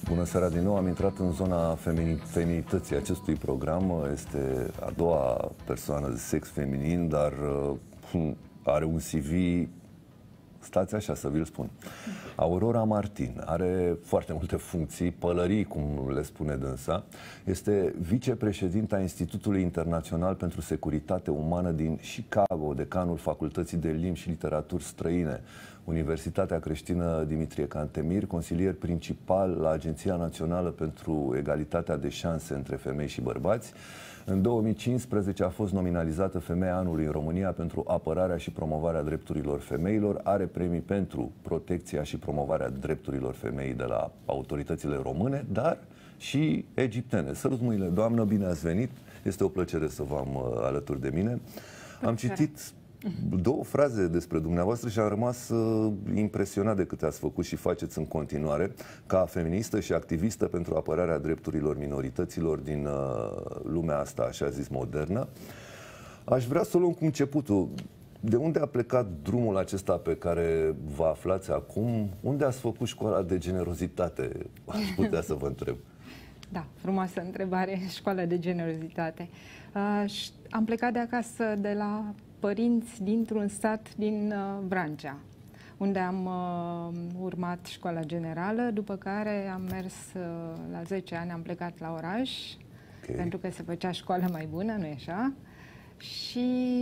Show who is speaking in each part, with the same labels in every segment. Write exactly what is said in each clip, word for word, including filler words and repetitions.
Speaker 1: Bună seara din nou, am intrat în zona femini feminității acestui program. Este a doua persoană de sex feminin, dar uh, are un C V, stați așa să vi-l spun. Aurora Martin are foarte multe funcții, pălării, cum le spune dânsa. Este vicepreședinta Institutului Internațional pentru Securitate Umană din Chicago, decanul Facultății de Limbi și Literaturi Străine, Universitatea Creștină Dimitrie Cantemir, consilier principal la Agenția Națională pentru Egalitatea de Șanse între Femei și Bărbați. În două mii cincisprezece a fost nominalizată Femeia Anului în România pentru apărarea și promovarea drepturilor femeilor. Are premii pentru protecția și promovarea drepturilor femeii de la autoritățile române, dar și egiptene. Sărut mâinile, doamnă, bine ați venit. Este o plăcere să vă am uh, alături de mine. Am citit două fraze despre dumneavoastră și am rămas uh, impresionat de câte ați făcut și faceți în continuare ca feministă și activistă pentru apărarea drepturilor minorităților din uh, lumea asta, așa zis, modernă. Aș vrea să o luăm cu începutul. De unde a plecat drumul acesta pe care vă aflați acum? Unde ați făcut școala de generozitate? Aș putea să vă întreb.
Speaker 2: Da, frumoasă întrebare, școala de generozitate. Uh, am plecat de acasă de la părinți dintr-un sat din uh, Vrancea, unde am uh, urmat școala generală, după care am mers uh, la zece ani, am plecat la oraș, okay, pentru că se făcea școală mai bună, nu-i așa? Și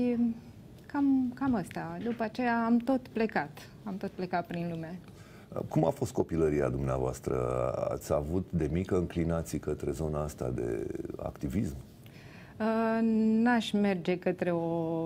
Speaker 2: cam, cam asta. După aceea am tot plecat, am tot plecat prin lume.
Speaker 1: Cum a fost copilăria dumneavoastră? Ați avut de mică înclinații către zona asta de activism?
Speaker 2: Uh, N-aș merge către o,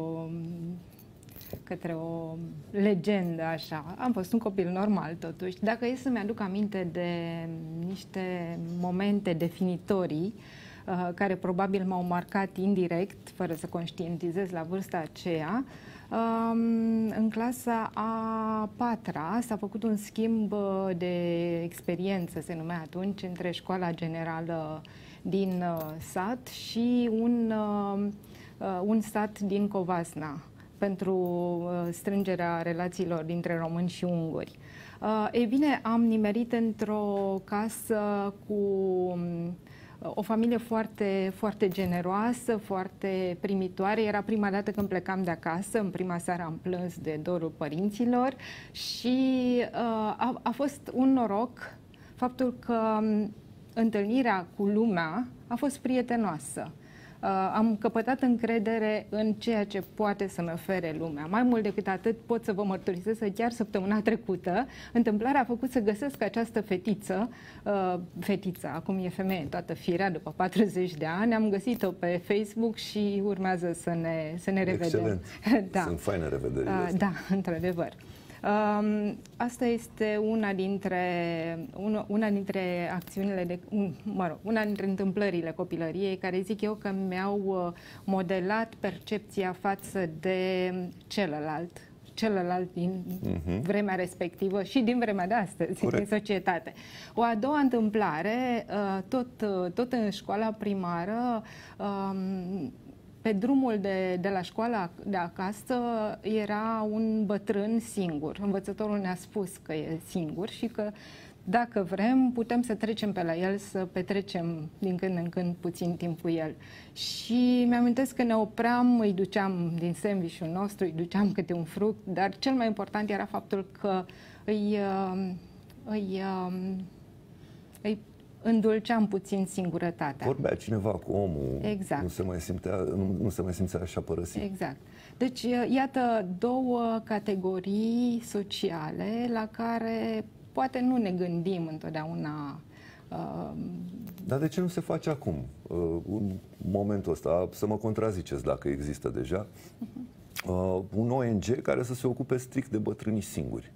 Speaker 2: către o legendă așa. Am fost un copil normal totuși. Dacă e să-mi aduc aminte de niște momente definitorii uh, care probabil m-au marcat indirect, fără să conștientizez la vârsta aceea, Um, în clasa a patra s-a făcut un schimb de experiență, se numea atunci, între școala generală din uh, sat și un, uh, un sat din Covasna pentru uh, strângerea relațiilor dintre români și unguri. Uh, ei bine, am nimerit într-o casă cu o familie foarte, foarte generoasă, foarte primitoare. Era prima dată când plecam de acasă, în prima seară am plâns de dorul părinților și uh, a, a fost un noroc faptul că um, întâlnirea cu lumea a fost prietenoasă. Uh, am căpătat încredere în ceea ce poate să-mi ofere lumea. Mai mult decât atât, pot să vă mărturisesc că chiar săptămâna trecută, întâmplarea a făcut să găsesc această fetiță, uh, fetiță, acum e femeie în toată firea, după patruzeci de ani, am găsit-o pe Facebook și urmează să ne, să ne revedem.
Speaker 1: Excelent! Da. Sunt faine revederile
Speaker 2: uh, Da, într-adevăr. Um, asta este una dintre, una, una dintre acțiunile, de, mă rog, una dintre întâmplările copilăriei care zic eu că mi-au modelat percepția față de celălalt, celălalt din uh-huh. vremea respectivă și din vremea de astăzi, Corect. Din societate. O a doua întâmplare, tot, tot în școala primară, um, pe drumul de, de la școala de acasă era un bătrân singur. Învățătorul ne-a spus că e singur și că dacă vrem putem să trecem pe la el, să petrecem din când în când puțin timp cu el. Și mi-amintesc că ne opream, îi duceam din sandwich-ul nostru, îi duceam câte un fruct, dar cel mai important era faptul că îi, îi, îi îndulceam puțin singurătatea.
Speaker 1: Vorbea cineva cu omul,
Speaker 2: exact.
Speaker 1: nu se mai simțea, nu, nu se mai simțea așa părăsit.
Speaker 2: Exact. Deci, iată două categorii sociale la care poate nu ne gândim întotdeauna. Uh...
Speaker 1: Dar de ce nu se face acum? Uh, în momentul ăsta, să mă contraziceți dacă există deja, uh-huh. uh, un O N G care să se ocupe strict de bătrânii singuri.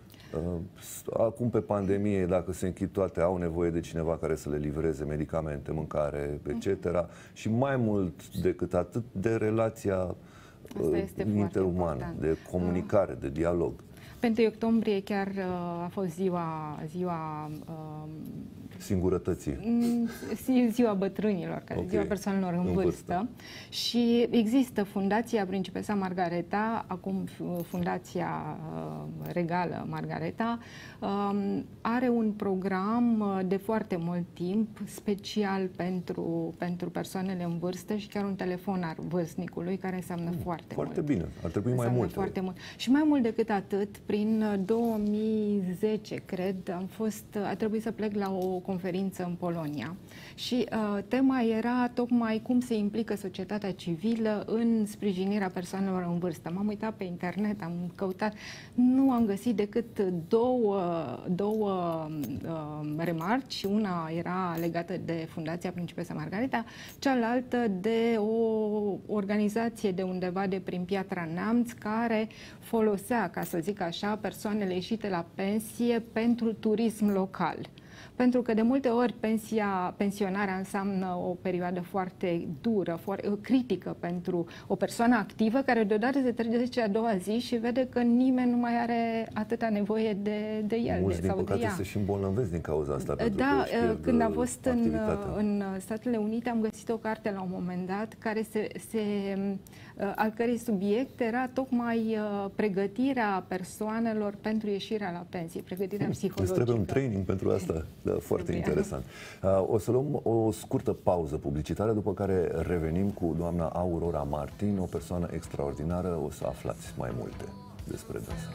Speaker 1: Acum pe pandemie, dacă se închid toate, au nevoie de cineva care să le livreze medicamente, mâncare, et cetera. Și mai mult decât atât, de relația interumană, de comunicare, de dialog.
Speaker 2: Pentru octombrie chiar a fost ziua, ziua
Speaker 1: singurătății?
Speaker 2: Ziua bătrânilor, care okay. ziua persoanelor în, în vârstă. vârstă. Și există Fundația Principesa Margareta, acum Fundația Regală Margareta, are un program de foarte mult timp special pentru, pentru persoanele în vârstă și chiar un telefon al vârstnicului, care înseamnă mm, foarte,
Speaker 1: foarte
Speaker 2: mult.
Speaker 1: Foarte bine, ar trebui mai multe.
Speaker 2: Foarte mult. Și mai mult decât atât, prin două mii zece, cred, am fost, a trebuit să plec la o conferință în Polonia și uh, tema era tocmai cum se implică societatea civilă în sprijinirea persoanelor în vârstă. M-am uitat pe internet, am căutat, nu am găsit decât două, două uh, remarci. Una era legată de Fundația Principesa Margareta, cealaltă de o organizație de undeva de prin Piatra Neamț, care folosea, ca să zic așa, persoanele ieșite la pensie pentru turism local. Pentru că de multe ori pensia, pensionarea înseamnă o perioadă foarte dură, foarte critică pentru o persoană activă care deodată se trece a doua zi și vede că nimeni nu mai are atâta nevoie de, de el.
Speaker 1: Mulți,
Speaker 2: de,
Speaker 1: din
Speaker 2: sau
Speaker 1: păcate,
Speaker 2: de ea.
Speaker 1: se și îmbolnăvesc din cauza asta.
Speaker 2: Da, când am fost în, în Statele Unite, am găsit o carte la un moment dat care se, se, al cărei subiect era tocmai pregătirea persoanelor pentru ieșirea la pensie, pregătirea psihologică.
Speaker 1: Îți trebuie un training pentru asta. Da, foarte trebuie. Interesant. O să luăm o scurtă pauză publicitară, după care revenim cu doamna Aurora Martin, o persoană extraordinară. O să aflați mai multe despre dânsa.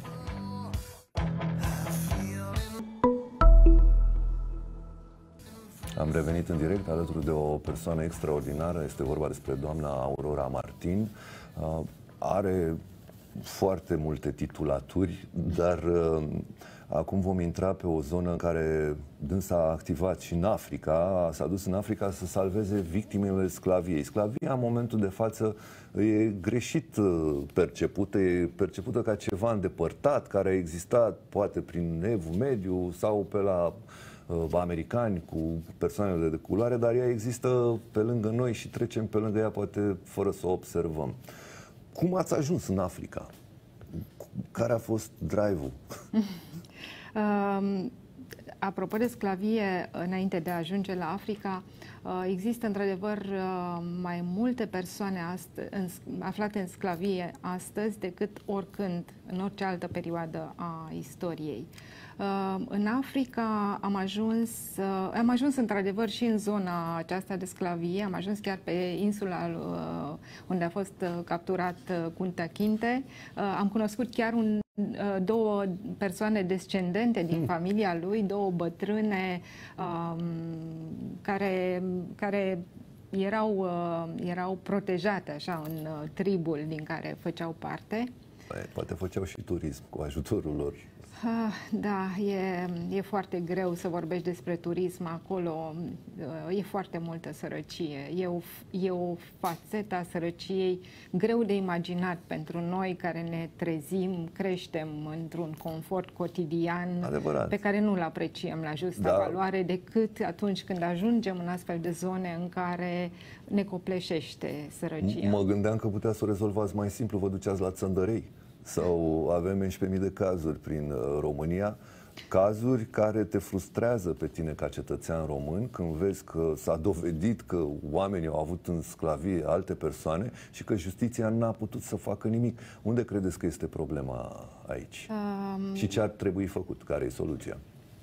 Speaker 1: Am revenit în direct alături de o persoană extraordinară. Este vorba despre doamna Aurora Martin. Are foarte multe titulaturi, dar acum vom intra pe o zonă în care dânsa a activat și în Africa, s-a dus în Africa să salveze victimele sclaviei. Sclavia, în momentul de față, e greșit percepută, e percepută ca ceva îndepărtat, care a existat poate prin Evul Mediu sau pe la uh, americani cu persoanele de culoare, dar ea există pe lângă noi și trecem pe lângă ea poate fără să o observăm. Cum ați ajuns în Africa? Care a fost drive-ul?
Speaker 2: Um, apropo de sclavie, înainte de a ajunge la Africa, uh, există într-adevăr uh, mai multe persoane în, aflate în sclavie astăzi decât oricând, în orice altă perioadă a istoriei. Uh, în Africa am ajuns, uh, am ajuns într-adevăr și în zona aceasta de sclavie, am ajuns chiar pe insula uh, unde a fost uh, capturat uh, Kunta Kinte. Uh, am cunoscut chiar un două persoane descendente din familia lui, două bătrâne um, care, care erau, uh, erau protejate așa în uh, tribul din care făceau parte.
Speaker 1: Poate făceau și turism cu ajutorul lor.
Speaker 2: Ah, da, e, e foarte greu să vorbești despre turism acolo, e foarte multă sărăcie, e o, e o fațetă a sărăciei greu de imaginat pentru noi care ne trezim, creștem într-un confort cotidian.
Speaker 1: Adevărat.
Speaker 2: Pe care nu-l apreciem la justa da. valoare decât atunci când ajungem în astfel de zone în care ne copleșește sărăcia.
Speaker 1: Mă gândeam că putea să o rezolvați mai simplu, vă duceați la Țăndărei. Sau avem unsprezece mii de cazuri prin uh, România, cazuri care te frustrează pe tine ca cetățean român când vezi că s-a dovedit că oamenii au avut în sclavie alte persoane și că justiția n-a putut să facă nimic. Unde credeți că este problema aici? Um... Și ce ar trebui făcut? Care e soluția?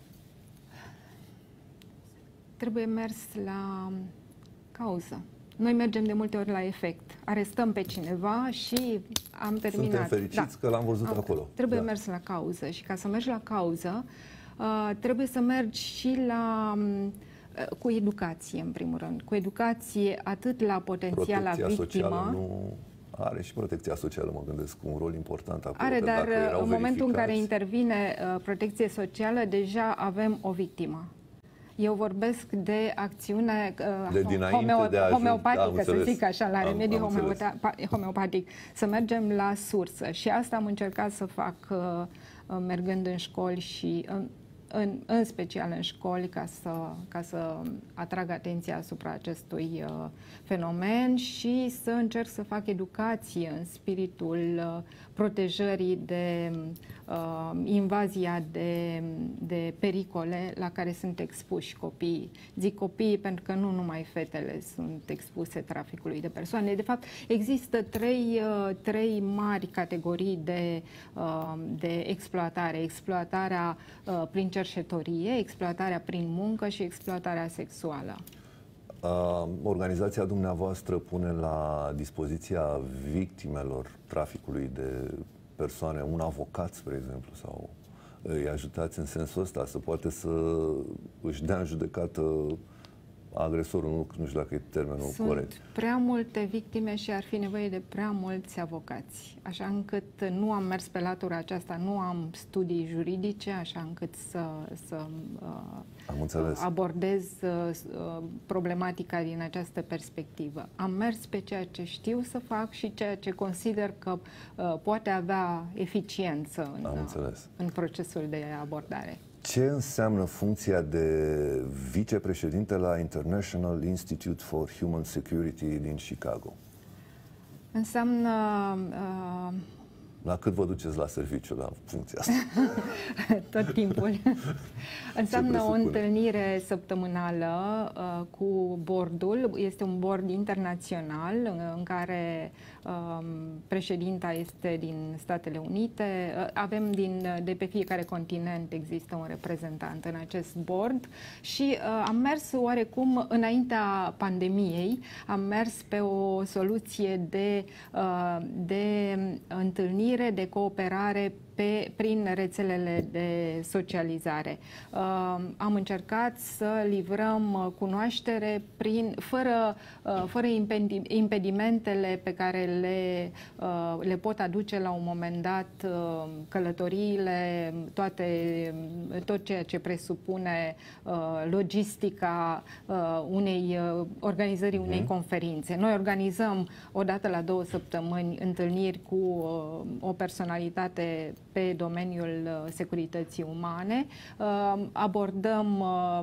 Speaker 2: Trebuie mers la cauză. Noi mergem de multe ori la efect. Arestăm pe cineva și am terminat.
Speaker 1: Suntem fericiți da. că l-am văzut am, acolo.
Speaker 2: Trebuie
Speaker 1: da.
Speaker 2: mers la cauză și ca să mergi la cauză, uh, trebuie să mergi și la uh, cu educație, în primul rând. Cu educație atât la potențiala victimă.
Speaker 1: Protecția socială nu are și protecția socială, mă gândesc, un rol important acolo.
Speaker 2: Are, dar în momentul în care intervine uh, protecție socială, deja avem o victimă. Eu vorbesc de acțiune
Speaker 1: de
Speaker 2: homeo-
Speaker 1: de
Speaker 2: homeopatică, să zic așa, la
Speaker 1: am,
Speaker 2: remediu
Speaker 1: am
Speaker 2: homeopatic, să mergem la sursă. Și asta am încercat să fac mergând în școli și în, în special în școli, ca să, ca să atrag atenția asupra acestui uh, fenomen și să încerc să fac educație în spiritul uh, protejării de uh, invazia de, de pericole la care sunt expuși copiii. Zic copiii pentru că nu numai fetele sunt expuse traficului de persoane. De fapt, există trei, uh, trei mari categorii de, uh, de exploatare. Exploatarea uh, prin cerșetorie, exploatarea prin muncă și exploatarea sexuală.
Speaker 1: Uh, organizația dumneavoastră pune la dispoziția victimelor traficului de persoane un avocat, spre exemplu, sau îi ajutați în sensul ăsta să poate să își dea în judecată agresorul, nu, nu știu dacă e termenul
Speaker 2: Sunt
Speaker 1: corect.
Speaker 2: prea multe victime și ar fi nevoie de prea mulți avocați, așa încât nu am mers pe latura aceasta, nu am studii juridice, așa încât să, să
Speaker 1: am înțeles.
Speaker 2: abordez uh, problematica din această perspectivă. Am mers pe ceea ce știu să fac și ceea ce consider că uh, poate avea eficiență în, uh, în procesul de abordare.
Speaker 1: Ce înseamnă funcția de vicepreședinte la International Institute for Human Security din Chicago?
Speaker 2: Înseamnă... Uh,
Speaker 1: La cât vă duceți la serviciu la funcția asta?
Speaker 2: Tot timpul. Înseamnă o întâlnire săptămânală uh, cu boardul. Este un board internațional în, în care uh, președinta este din Statele Unite. Uh, avem din, de pe fiecare continent există un reprezentant în acest board și uh, am mers oarecum înaintea pandemiei, am mers pe o soluție de, uh, de întâlnire, de cooperare pe, prin rețelele de socializare. Uh, am încercat să livrăm cunoaștere prin, fără, uh, fără impedimentele pe care le, uh, le pot aduce la un moment dat uh, călătoriile, toate, tot ceea ce presupune uh, logistica uh, unei uh, organizării unei mm. conferințe. Noi organizăm o dată la două săptămâni întâlniri cu uh, o personalitate pe domeniul securității umane, abordăm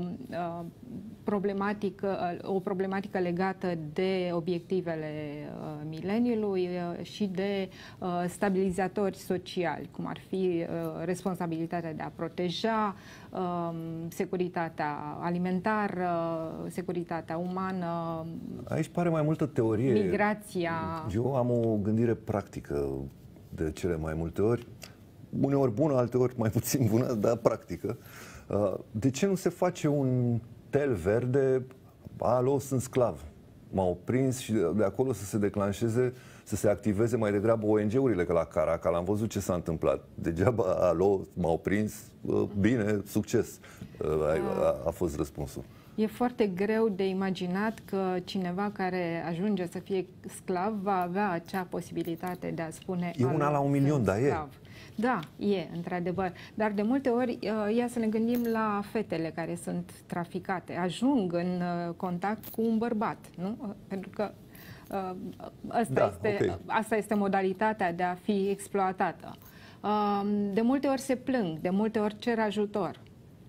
Speaker 2: problematică, o problematică legată de obiectivele mileniului și de stabilizatori sociali, cum ar fi responsabilitatea de a proteja, securitatea alimentară, securitatea umană.
Speaker 1: Aici pare mai multă teorie.
Speaker 2: Migrația.
Speaker 1: Eu am o gândire practică de cele mai multe ori. Uneori bună, alteori mai puțin bună, dar practică. De ce nu se face un tel verde? Alo, sunt sclav. M-au prins și de acolo să se declanșeze, să se activeze mai degrabă O N G-urile, că la Caracal am văzut ce s-a întâmplat. Degeaba, alo, m-au prins, bine, succes. A, a fost răspunsul.
Speaker 2: E foarte greu de imaginat că cineva care ajunge să fie sclav va avea acea posibilitate de a spune...
Speaker 1: E una la un milion, dar e.
Speaker 2: Da, e, într-adevăr. Dar de multe ori, ia să ne gândim la fetele care sunt traficate. Ajung în contact cu un bărbat, nu? Pentru că asta, da, este, okay. asta este modalitatea de a fi exploatată. De multe ori se plâng, de multe ori cer ajutor.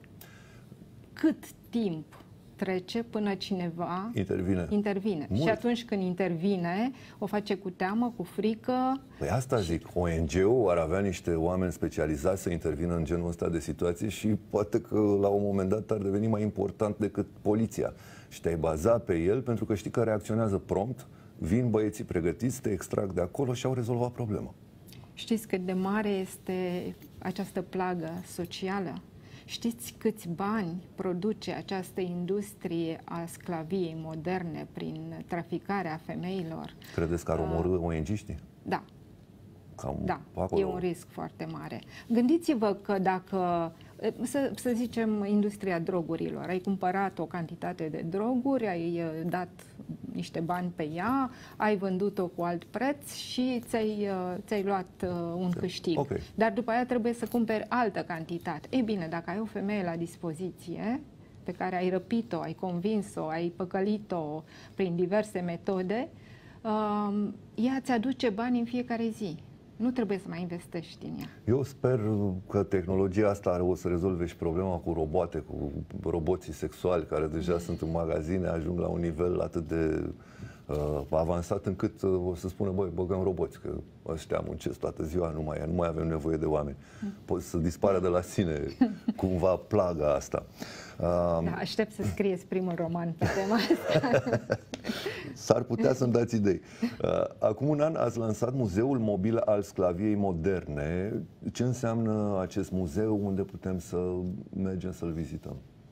Speaker 2: Cât timp trece până cineva
Speaker 1: intervine.
Speaker 2: intervine. Și atunci când intervine, o face cu teamă, cu frică.
Speaker 1: Păi asta zic, O N G-ul ar avea niște oameni specializați să intervină în genul ăsta de situații și poate că la un moment dat ar deveni mai important decât poliția. Și te-ai baza pe el pentru că știi că reacționează prompt, vin băieții pregătiți, te extrag de acolo și au rezolvat problema.
Speaker 2: Știți cât de mare este această plagă socială? Știți câți bani produce această industrie a sclaviei moderne prin traficarea femeilor?
Speaker 1: Credeți că ar omorî uh, O N G-știi?
Speaker 2: Da.
Speaker 1: Cam
Speaker 2: da,
Speaker 1: acolo.
Speaker 2: E un risc foarte mare. Gândiți-vă că dacă, să, să zicem, industria drogurilor, ai cumpărat o cantitate de droguri, ai dat niște bani pe ea, ai vândut-o cu alt preț și ți-ai, ți-ai luat un câștig. Okay. Dar după aia trebuie să cumperi altă cantitate. Ei bine, dacă ai o femeie la dispoziție, pe care ai răpit-o, ai convins-o, ai păcălit-o prin diverse metode, ea ți aduce bani în fiecare zi. Nu trebuie să mai investești în ea.
Speaker 1: Eu sper că tehnologia asta o să rezolve și problema cu roboate, cu roboții sexuali care deja sunt în magazine, ajung la un nivel atât de uh, avansat încât uh, o să spună, băi, băgăm roboți, că ăștia muncesc toată ziua, nu mai, nu mai avem nevoie de oameni. Poate să dispară de la sine cumva plaga asta. Uh,
Speaker 2: da, aștept să scrieți primul roman pe tema asta.
Speaker 1: S-ar putea să-mi dați idei. Acum un an ați lansat Muzeul Mobil al Sclaviei Moderne. Ce înseamnă acest muzeu? Unde putem să mergem să-l vizităm?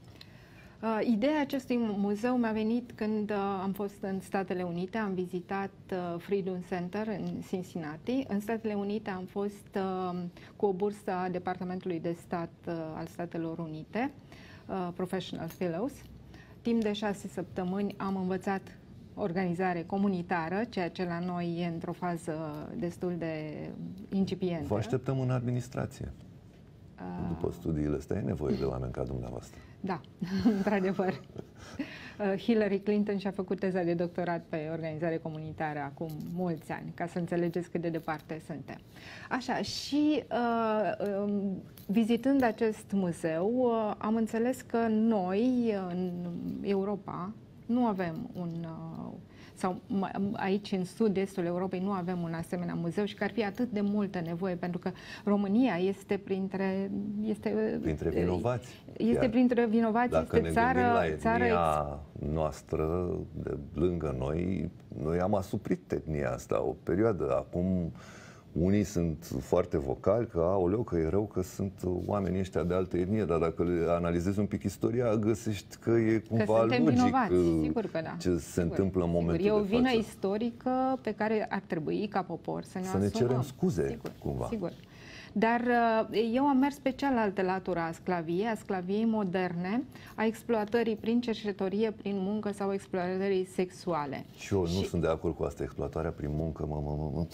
Speaker 2: Ideea acestui muzeu mi-a venit când am fost în Statele Unite, am vizitat Freedom Center în Cincinnati. În Statele Unite am fost cu o bursă a Departamentului de Stat al Statelor Unite, Professional Fellows. Timp de șase săptămâni am învățat organizare comunitară, ceea ce la noi e într-o fază destul de incipientă.
Speaker 1: Vă așteptăm în administrație. Uh... După studiile astea, e nevoie de oameni ca dumneavoastră.
Speaker 2: Da, într-adevăr. Hillary Clinton și-a făcut teza de doctorat pe organizare comunitară acum mulți ani, ca să înțelegeți cât de departe suntem. Așa, și uh, uh, vizitând acest muzeu, uh, am înțeles că noi, în Europa, nu avem un, sau aici în sud-estul Europei nu avem un asemenea muzeu și că ar fi atât de multă nevoie, pentru că România este printre este,
Speaker 1: printre vinovați.
Speaker 2: Este Iar printre vinovați,
Speaker 1: dacă
Speaker 2: este
Speaker 1: ne
Speaker 2: țară,
Speaker 1: la etnia
Speaker 2: țară
Speaker 1: noastră de lângă noi, noi am asuprit etnia asta o perioadă. Acum unii sunt foarte vocali că, aoleu, că e rău că sunt oamenii ăștia de altă etnie, dar dacă le analizezi un pic istoria, găsești că e cumva
Speaker 2: că
Speaker 1: logic
Speaker 2: vinovați. Sigur că da.
Speaker 1: ce se
Speaker 2: Sigur.
Speaker 1: întâmplă în momentul
Speaker 2: Sigur. E o
Speaker 1: de
Speaker 2: vină
Speaker 1: față.
Speaker 2: istorică pe care ar trebui, ca popor, să ne
Speaker 1: Să
Speaker 2: asumăm.
Speaker 1: ne cerem scuze,
Speaker 2: Sigur.
Speaker 1: cumva.
Speaker 2: Sigur. Dar eu am mers pe cealaltă latură a sclaviei, a sclaviei moderne, a exploatării prin cercetărie, prin muncă sau exploatării sexuale.
Speaker 1: Și eu nu și... sunt de acord cu asta, exploatarea prin muncă, mă, mă, mă, mă.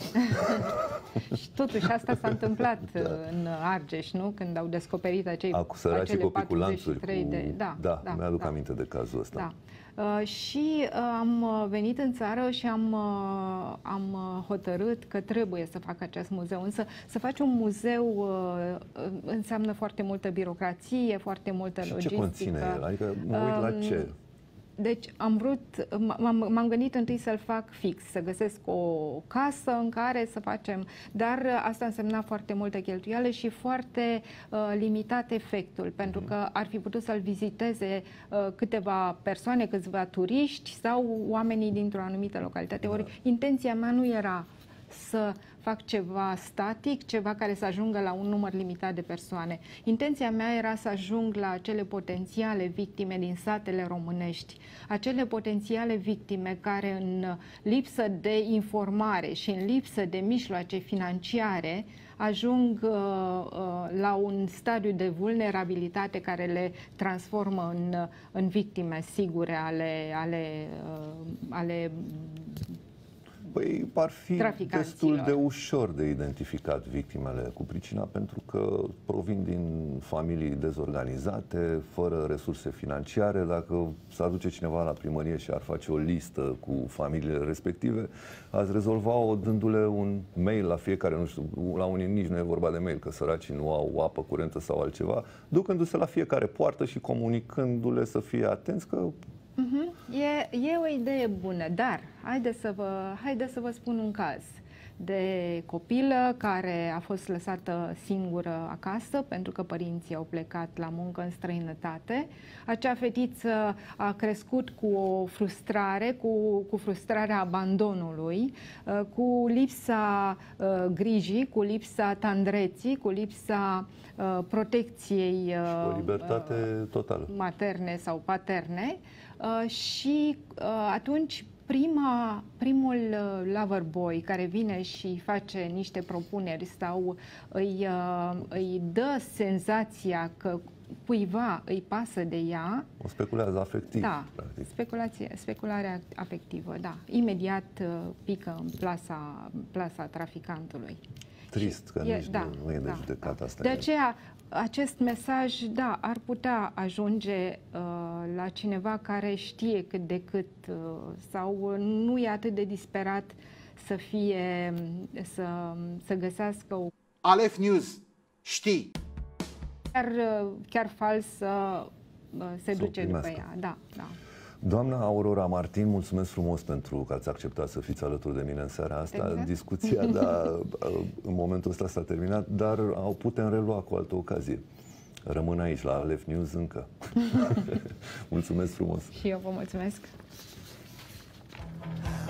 Speaker 2: Și totuși asta s-a întâmplat da. în Argeș, nu? Când au descoperit acei,
Speaker 1: Acu acele copii cu lanțuri. Cu...
Speaker 2: De... Da,
Speaker 1: da,
Speaker 2: da,
Speaker 1: mi-aduc
Speaker 2: da.
Speaker 1: aminte de cazul ăsta.
Speaker 2: Da. Uh, și uh, am venit în țară și am, uh, am hotărât că trebuie să fac acest muzeu. Însă să faci un muzeu uh, înseamnă foarte multă birocrație, foarte multă
Speaker 1: și
Speaker 2: logistică.
Speaker 1: Ce conține el? Adică mă uit la ce?
Speaker 2: Deci am vrut, m-am gândit întâi să-l fac fix, să găsesc o casă în care să facem, dar asta însemna foarte multă cheltuială și foarte uh, limitat efectul, pentru că ar fi putut să-l viziteze uh, câteva persoane, câțiva turiști sau oamenii dintr-o anumită localitate. Ori intenția mea nu era să fac ceva static, ceva care să ajungă la un număr limitat de persoane. Intenția mea era să ajung la acele potențiale victime din satele românești, acele potențiale victime care în lipsă de informare și în lipsă de mijloace financiare ajung uh, uh, la un stadiu de vulnerabilitate care le transformă în, în victime sigure ale, ale, uh, ale
Speaker 1: Păi ar fi destul de ușor de identificat victimele cu pricina, pentru că provin din familii dezorganizate, fără resurse financiare. Dacă s-ar duce cineva la primărie și ar face o listă cu familiile respective, ați rezolva-o dându-le un mail la fiecare, nu știu, la unii nici nu e vorba de mail, că săracii nu au apă curentă sau altceva, ducându-se la fiecare poartă și comunicându-le să fie atenți că
Speaker 2: Uh-huh. E, e o idee bună, dar haideți să vă, haideți să vă spun un caz de copilă care a fost lăsată singură acasă pentru că părinții au plecat la muncă în străinătate. Acea fetiță a crescut cu o frustrare, cu, cu frustrarea abandonului, cu lipsa uh, grijii, cu lipsa tandreții, cu lipsa uh, protecției uh,
Speaker 1: și o libertate totală
Speaker 2: materne sau paterne. Uh, și uh, atunci prima, primul uh, lover boy care vine și face niște propuneri sau îi, uh, îi dă senzația că cuiva îi pasă de ea.
Speaker 1: O speculează afectiv.
Speaker 2: Da,
Speaker 1: practic.
Speaker 2: speculație, specularea afectivă, da. Imediat uh, pică în plasa, plasa traficantului.
Speaker 1: Trist că
Speaker 2: e,
Speaker 1: nici
Speaker 2: da,
Speaker 1: nu, nu e de
Speaker 2: da,
Speaker 1: judecat
Speaker 2: da.
Speaker 1: asta.
Speaker 2: De aceea, acest mesaj, da, ar putea ajunge uh, la cineva care știe cât de cât uh, sau nu e atât de disperat să fie, să, să găsească o...
Speaker 3: Aleph News, știi.
Speaker 2: Chiar, chiar fals să se duce după ea. Da, da.
Speaker 1: Doamna Aurora Martin, mulțumesc frumos pentru că ați acceptat să fiți alături de mine în seara asta.
Speaker 2: Exact.
Speaker 1: Discuția, da, în momentul ăsta s-a terminat, dar o putem relua cu altă ocazie. Rămân aici, la Aleph News încă. Mulțumesc frumos!
Speaker 2: Și eu vă mulțumesc!